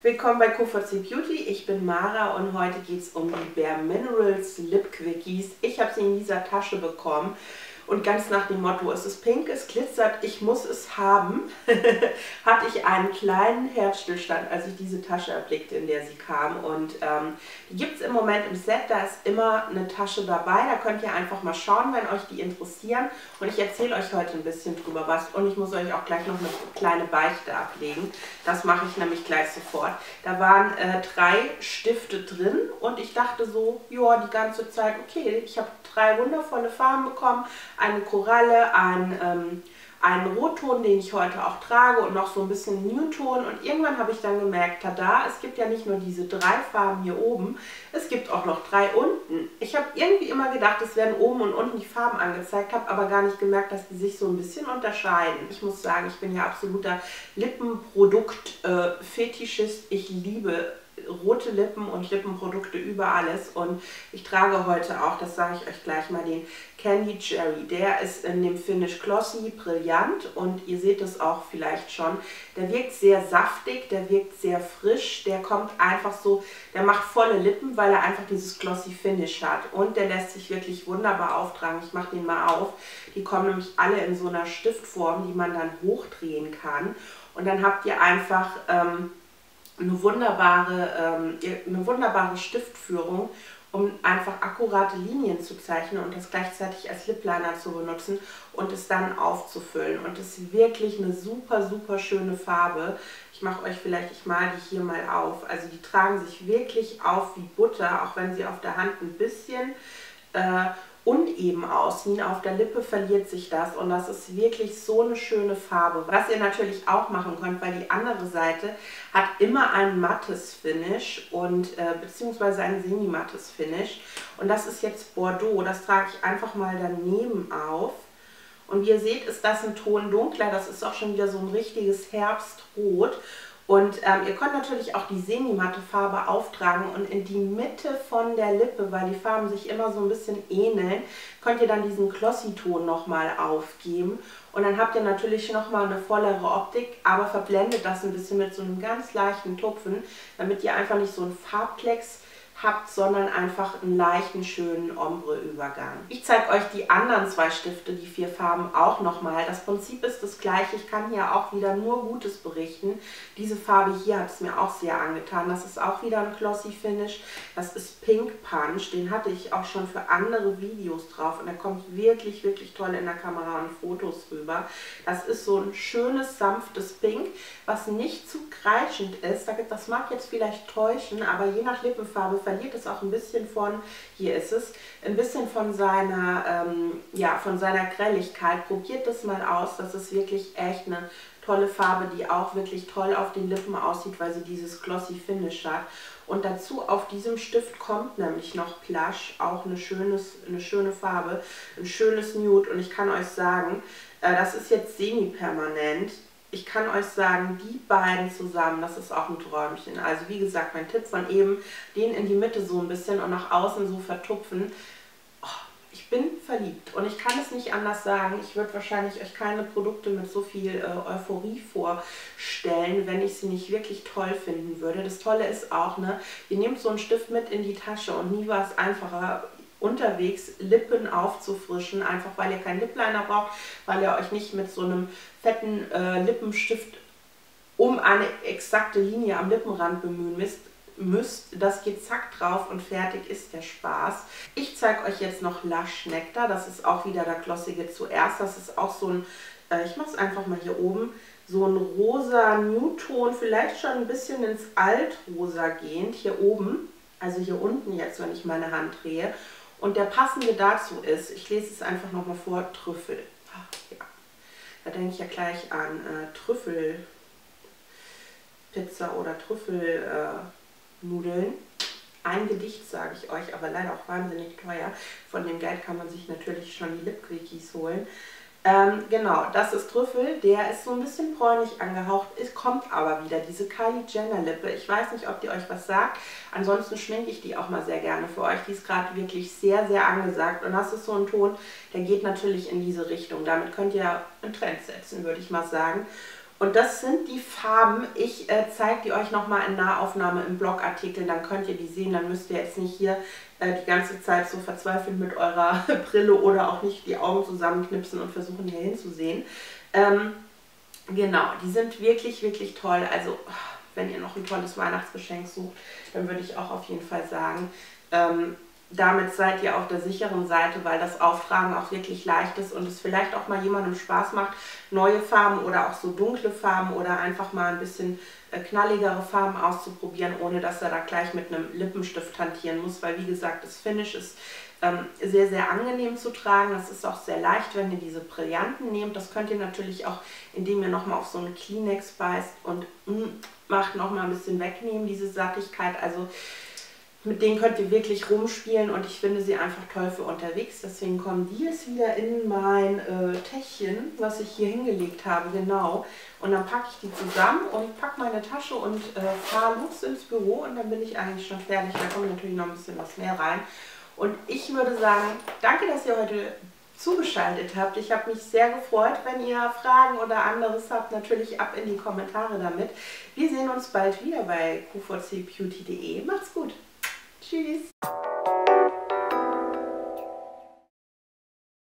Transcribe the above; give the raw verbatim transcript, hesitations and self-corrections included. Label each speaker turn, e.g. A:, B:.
A: Willkommen bei Q V C Beauty, ich bin Mara und heute geht es um die Bare Minerals Lip Quickies. Ich habe sie in dieser Tasche bekommen und ganz nach dem Motto, es ist pink, es glitzert, ich muss es haben, hatte ich einen kleinen Herzstillstand, als ich diese Tasche erblickte, in der sie kam. Und ähm, die gibt es im Moment im Set, da ist immer eine Tasche dabei, da könnt ihr einfach mal schauen, wenn euch die interessieren. Und ich erzähle euch heute ein bisschen drüber was und ich muss euch auch gleich noch eine kleine Beichte ablegen. Das mache ich nämlich gleich sofort. Da waren äh, drei Stifte drin und ich dachte so, ja, die ganze Zeit, okay, ich habe drei wundervolle Farben bekommen. Eine Koralle, ein, ähm, einen Rotton, den ich heute auch trage und noch so ein bisschen Nude-Ton. Und irgendwann habe ich dann gemerkt, tada, es gibt ja nicht nur diese drei Farben hier oben, es gibt auch noch drei unten. Ich habe irgendwie immer gedacht, es werden oben und unten die Farben angezeigt, habe aber gar nicht gemerkt, dass die sich so ein bisschen unterscheiden. Ich muss sagen, ich bin ja absoluter Lippenprodukt-Fetischist. Ich liebe rote Lippen und Lippenprodukte über alles und ich trage heute auch, das sage ich euch gleich mal, den Candy Cherry. Der ist in dem Finish Glossy Brillant und ihr seht es auch vielleicht schon. Der wirkt sehr saftig, der wirkt sehr frisch, der kommt einfach so, der macht volle Lippen, weil er einfach dieses Glossy Finish hat und der lässt sich wirklich wunderbar auftragen. Ich mache den mal auf. Die kommen nämlich alle in so einer Stiftform, die man dann hochdrehen kann und dann habt ihr einfach ähm, eine wunderbare, ähm, eine wunderbare Stiftführung, um einfach akkurate Linien zu zeichnen und das gleichzeitig als Lip Liner zu benutzen und es dann aufzufüllen. Und es ist wirklich eine super, super schöne Farbe. Ich mache euch vielleicht, ich male die hier mal auf. Also die tragen sich wirklich auf wie Butter, auch wenn sie auf der Hand ein bisschen äh, uneben aussehen. Auf der Lippe verliert sich das und das ist wirklich so eine schöne Farbe. Was ihr natürlich auch machen könnt, weil die andere Seite hat immer ein mattes Finish und äh, beziehungsweise ein semi-mattes Finish und das ist jetzt Bordeaux. Das trage ich einfach mal daneben auf und wie ihr seht, ist das ein Ton dunkler. Das ist auch schon wieder so ein richtiges Herbstrot. Und ähm, ihr könnt natürlich auch die semi-matte Farbe auftragen und in die Mitte von der Lippe, weil die Farben sich immer so ein bisschen ähneln, könnt ihr dann diesen Glossy-Ton nochmal aufgeben. Und dann habt ihr natürlich nochmal eine vollere Optik, aber verblendet das ein bisschen mit so einem ganz leichten Tupfen, damit ihr einfach nicht so einen Farbklecks habt, sondern einfach einen leichten, schönen Ombre-Übergang. Ich zeige euch die anderen zwei Stifte, die vier Farben, auch nochmal. Das Prinzip ist das gleiche. Ich kann hier auch wieder nur Gutes berichten. Diese Farbe hier hat es mir auch sehr angetan. Das ist auch wieder ein Glossy Finish. Das ist Pink Punch. Den hatte ich auch schon für andere Videos drauf und der kommt wirklich, wirklich toll in der Kamera und Fotos rüber. Das ist so ein schönes, sanftes Pink, was nicht zu kreischend ist. Das mag jetzt vielleicht täuschen, aber je nach Lippenfarbe verliert es auch ein bisschen von, hier ist es, ein bisschen von seiner, ähm, ja, von seiner Grelligkeit. Probiert das mal aus, das ist wirklich echt eine tolle Farbe, die auch wirklich toll auf den Lippen aussieht, weil sie dieses Glossy Finish hat. Und dazu auf diesem Stift kommt nämlich noch Plush, auch eine, schönes, eine schöne Farbe, ein schönes Nude und ich kann euch sagen, äh, das ist jetzt semi-permanent. Ich kann euch sagen, die beiden zusammen, das ist auch ein Träumchen. Also wie gesagt, mein Tipp von eben, den in die Mitte so ein bisschen und nach außen so vertupfen. Oh, ich bin verliebt und ich kann es nicht anders sagen. Ich würde wahrscheinlich euch keine Produkte mit so viel äh, Euphorie vorstellen, wenn ich sie nicht wirklich toll finden würde. Das Tolle ist auch, ne, ihr nehmt so einen Stift mit in die Tasche und nie war es einfacher, unterwegs Lippen aufzufrischen, einfach weil ihr keinen Lip Liner braucht, weil ihr euch nicht mit so einem fetten äh, Lippenstift um eine exakte Linie am Lippenrand bemühen müsst. müsst. Das geht zack drauf und fertig ist der Spaß. Ich zeige euch jetzt noch Lush Nectar, das ist auch wieder der Glossige zuerst. Das ist auch so ein, äh, ich mache es einfach mal hier oben, so ein rosa Nude-Ton, vielleicht schon ein bisschen ins Altrosa gehend, hier oben, also hier unten jetzt, wenn ich meine Hand drehe. Und der passende dazu ist, ich lese es einfach nochmal vor, Trüffel. Ach, ja. Da denke ich ja gleich an äh, Trüffelpizza oder Trüffelnudeln. Äh, Ein Gedicht, sage ich euch, aber leider auch wahnsinnig teuer. Von dem Geld kann man sich natürlich schon die Lip Quickies holen. Ähm, genau, das ist Trüffel, der ist so ein bisschen bräunlich angehaucht, es kommt aber wieder diese Kylie Jenner Lippe. Ich weiß nicht, ob die euch was sagt, ansonsten schminke ich die auch mal sehr gerne für euch. Die ist gerade wirklich sehr, sehr angesagt und das ist so ein Ton, der geht natürlich in diese Richtung. Damit könnt ihr einen Trend setzen, würde ich mal sagen. Und das sind die Farben. Ich äh, zeige die euch nochmal in Nahaufnahme im Blogartikel, dann könnt ihr die sehen. Dann müsst ihr jetzt nicht hier äh, die ganze Zeit so verzweifelt mit eurer Brille oder auch nicht die Augen zusammenknipsen und versuchen hier hinzusehen. Ähm, genau, die sind wirklich, wirklich toll. Also wenn ihr noch ein tolles Weihnachtsgeschenk sucht, dann würde ich auch auf jeden Fall sagen, ähm, damit seid ihr auf der sicheren Seite, weil das Auftragen auch wirklich leicht ist und es vielleicht auch mal jemandem Spaß macht, neue Farben oder auch so dunkle Farben oder einfach mal ein bisschen knalligere Farben auszuprobieren, ohne dass er da gleich mit einem Lippenstift hantieren muss, weil wie gesagt, das Finish ist ähm, sehr, sehr angenehm zu tragen. Das ist auch sehr leicht, wenn ihr diese Brillanten nehmt. Das könnt ihr natürlich auch, indem ihr nochmal auf so einen Kleenex beißt und mm, macht, nochmal ein bisschen wegnehmen, diese Sattigkeit. Also mit denen könnt ihr wirklich rumspielen und ich finde sie einfach toll für unterwegs. Deswegen kommen die jetzt wieder in mein äh, Täschchen, was ich hier hingelegt habe, genau. Und dann packe ich die zusammen und packe meine Tasche und äh, fahre los ins Büro und dann bin ich eigentlich schon fertig. Da kommt natürlich noch ein bisschen was mehr rein. Und ich würde sagen, danke, dass ihr heute zugeschaltet habt. Ich habe mich sehr gefreut. Wenn ihr Fragen oder anderes habt, natürlich ab in die Kommentare damit. Wir sehen uns bald wieder bei Q V C Beauty punkt de. Macht's gut! Tschüss!